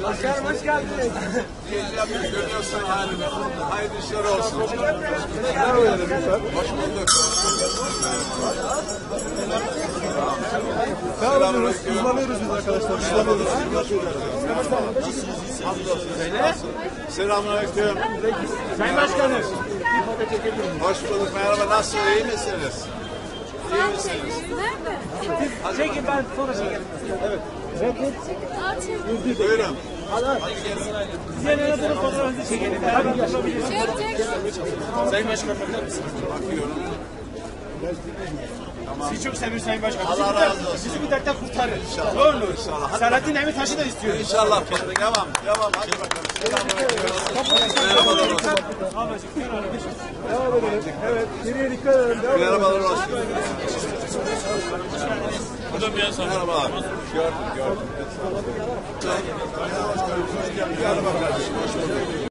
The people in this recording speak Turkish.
Başkanım hoş geldiniz. Görüyorsun halini. Hayırlı işler olsun. Hoş bulduk. Selamünaleyküm. Uzmanıyoruz biz arkadaşlar. Uzmanıyoruz. Selamünaleyküm. Sayın Başkanım. Hoş bulduk. Merhaba. Nasılsınız? İyi misiniz? İyi misiniz? Çekin ben sonra çekerim. Evet. Buyurun. Diğerlerine durun fotoğrafınızı çekelim. Sayın Başkanım bakar mısınız? Bakıyorum. Sizi çok seviyoruz Sayın Başkanım. Allah razı olsun. Bizi bu dertten kurtarın. İnşallah. Ne olur. İnşallah. Selahattin Demirtaş'ı da istiyoruz. İnşallah. Devam. Devam. Hadi bakalım. Selamünaleyküm. Merhabalar olsun. Devam edelim. Evet. Geriye dikkat edelim. Devam edelim. Merhabalar olsun. Merhabalar. Gördüm. Gel bakalım. Hoş bulduk.